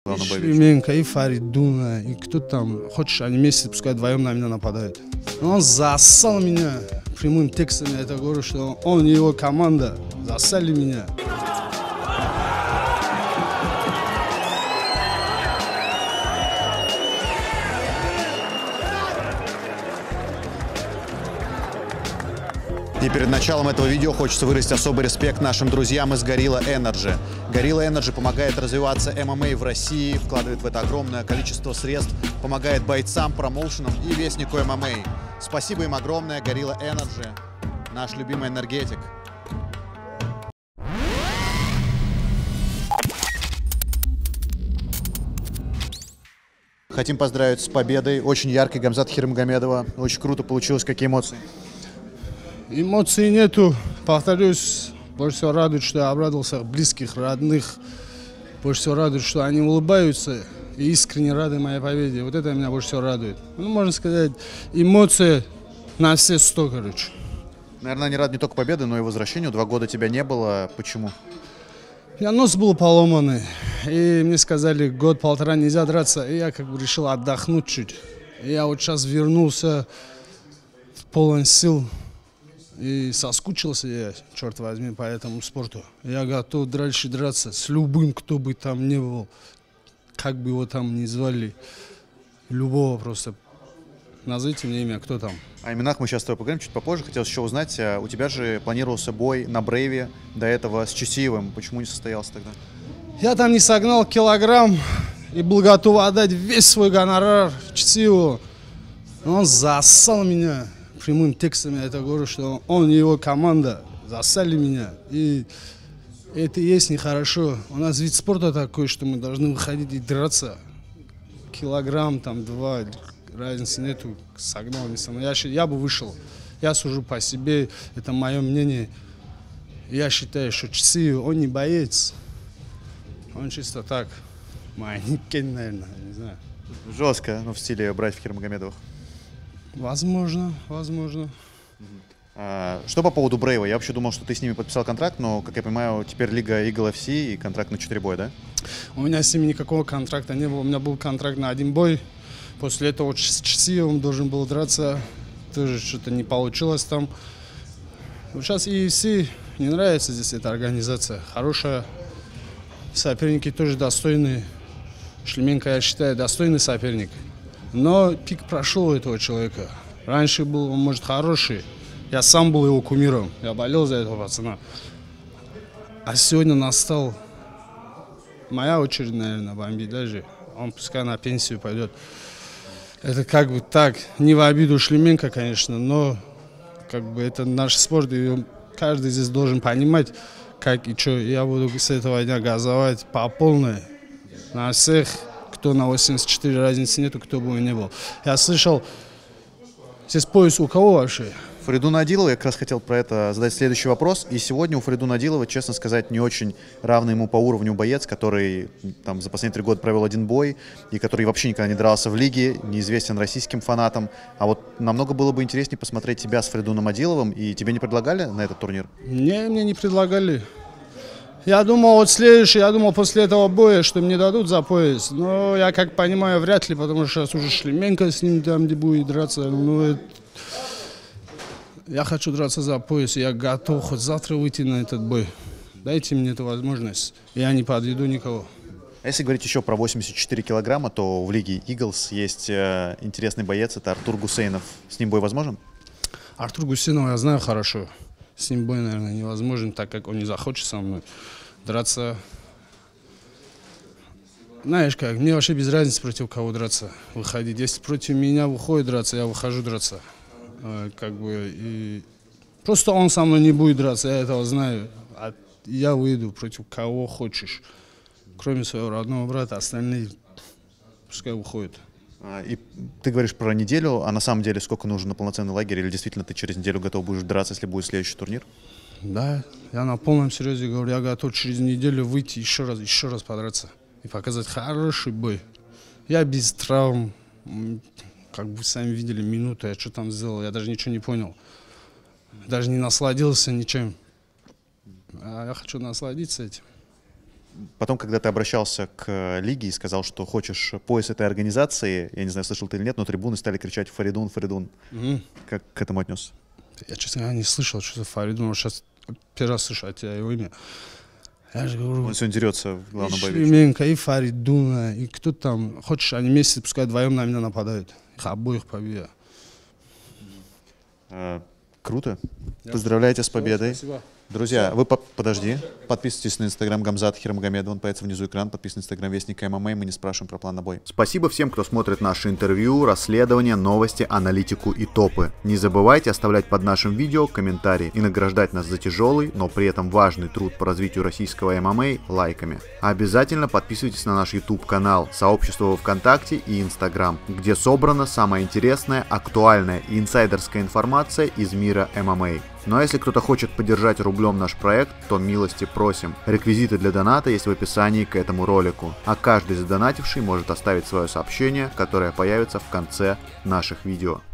главном и боевиче? Шлеменко, и Фаридуна, и кто там, хочешь, они вместе, пускай вдвоем на меня нападают. Но он засал меня прямым текстом, я это говорю, что он и его команда засали меня. И перед началом этого видео хочется выразить особый респект нашим друзьям из Gorilla Energy. Gorilla Energy помогает развиваться ММА в России, вкладывает в это огромное количество средств, помогает бойцам, промоушенам и вестнику ММА. Спасибо им огромное, Gorilla Energy, наш любимый энергетик. Хотим поздравить с победой, очень яркой, Гамзат Хирмагомедова. Очень круто получилось, какие эмоции? Эмоций нету, повторюсь, больше всего радует, что я обрадовался близких, родных. Больше всего радует, что они улыбаются и искренне рады моей победе. Вот это меня больше всего радует. Ну, можно сказать, эмоции на все 100, короче. Наверное, они рады не только победы, но и возвращению. 2 года тебя не было. Почему? У меня нос был поломанный, и мне сказали, год-полтора нельзя драться, и я как бы решил отдохнуть чуть. И я вот сейчас вернулся полон сил. И соскучился я, черт возьми, по этому спорту. Я готов дальше драться с любым, кто бы там ни был, как бы его там ни звали. Любого просто. Назовите мне имя, кто там. О именах мы сейчас с тобой поговорим чуть попозже. Хотелось еще узнать, у тебя же планировался бой на Брейве до этого с Чусиевым. Почему не состоялся тогда? Я там не согнал килограмм и был готов отдать весь свой гонорар Чусиеву. Он засал меня. Прямым текстом я это говорю, что он и его команда засали меня. И это и есть нехорошо. У нас вид спорта такой, что мы должны выходить и драться. Килограмм, там, 2, разницы нету, согнал, не согнал. Я бы вышел. Я сужу по себе, это мое мнение. Я считаю, что Чусиев, он не боец. Он чисто так, манекен, наверное, не знаю. Жестко, но в стиле братьев Хирмагомедовых. Возможно, возможно. Что по поводу Брейва? Я вообще думал, что ты с ними подписал контракт, но, как я понимаю, теперь лига Eagle FC и контракт на 4 боя, да? У меня с ними никакого контракта не было. У меня был контракт на 1 бой. После этого с Чусиевым должен был драться. Тоже что-то не получилось там. Вот сейчас UFC не нравится здесь эта организация. Хорошая. Соперники тоже достойные. Шлеменко, я считаю, достойный соперник. Но пик прошел у этого человека. Раньше был, он, может, хороший. Я сам был его кумиром. Я болел за этого пацана. А сегодня настал моя очередь, наверное, бомбить даже. Он пускай на пенсию пойдет. Это как бы так, не в обиду Шлеменко, конечно, но как бы это наш спорт, и каждый здесь должен понимать, как и что. Я буду с этого дня газовать по полной на всех. Кто на 84, разницы нету, кто бы ни был. Я слышал, здесь пояс у кого вообще? Фаридуна Адилова, я как раз хотел про это задать следующий вопрос. И сегодня у Фаридуна Адилова, честно сказать, не очень равный ему по уровню боец, который там за последние 3 года провел 1 бой, и который вообще никогда не дрался в лиге, неизвестен российским фанатам. А вот намного было бы интереснее посмотреть тебя с Фаридуном Адиловым, и тебе не предлагали на этот турнир? Не, мне не предлагали. Я думал, вот я думал после этого боя, что мне дадут за пояс. Но я как понимаю, вряд ли, потому что сейчас уже Шлеменко с ним там, где будет драться. Ну, я хочу драться за пояс, я готов хоть завтра выйти на этот бой. Дайте мне эту возможность, я не подведу никого. А если говорить еще про 84 килограмма, то в лиге Eagles есть интересный боец, это Артур Гусейнов. С ним бой возможен? Артур Гусейнова я знаю хорошо. С ним бой, наверное, невозможен, так как он не захочет со мной драться. Знаешь как, мне вообще без разницы против кого драться, выходить. Если против меня выходит драться, я выхожу драться. Как бы, и просто он со мной не будет драться, я этого знаю. А я выйду против кого хочешь. Кроме своего родного брата, остальные пускай уходят. И ты говоришь про неделю, а на самом деле сколько нужно на полноценный лагерь? Или действительно ты через неделю готов будешь драться, если будет следующий турнир? Да, я на полном серьезе говорю, я готов через неделю выйти еще раз подраться и показать хороший бой. Я без травм, как вы сами видели, минуту, я что там сделал, я даже ничего не понял. Даже не насладился ничем. А я хочу насладиться этим. Потом, когда ты обращался к лиге и сказал, что хочешь пояс этой организации, я не знаю, слышал ты или нет, но трибуны стали кричать «Фаридун, Фаридун». Как к этому отнес? Я, честно говоря, не слышал, что за Фаридун. Сейчас первый раз слышу от тебя его имя. Я же говорю, Он сегодня дерется в главном и бою. Шлеменко, и Фаридуна, и кто там. Хочешь, они вместе, пускай вдвоем на меня нападают. Их обоих победа. Круто. Поздравляю тебя с победой. Спасибо. Друзья, вы подожди. Подписывайтесь на инстаграм Гамзат Хирмагомедов, он появится внизу экрана. Подписывайтесь на инстаграм Вестника ММА, мы не спрашиваем про план на бой. Спасибо всем, кто смотрит наши интервью, расследования, новости, аналитику и топы. Не забывайте оставлять под нашим видео комментарии и награждать нас за тяжелый, но при этом важный труд по развитию российского ММА лайками. Обязательно подписывайтесь на наш YouTube канал, сообщество во ВКонтакте и Инстаграм, где собрана самая интересная, актуальная и инсайдерская информация из мира ММА. Ну а если кто-то хочет поддержать рублем наш проект, то милости просим. Реквизиты для доната есть в описании к этому ролику. А каждый задонативший может оставить свое сообщение, которое появится в конце наших видео.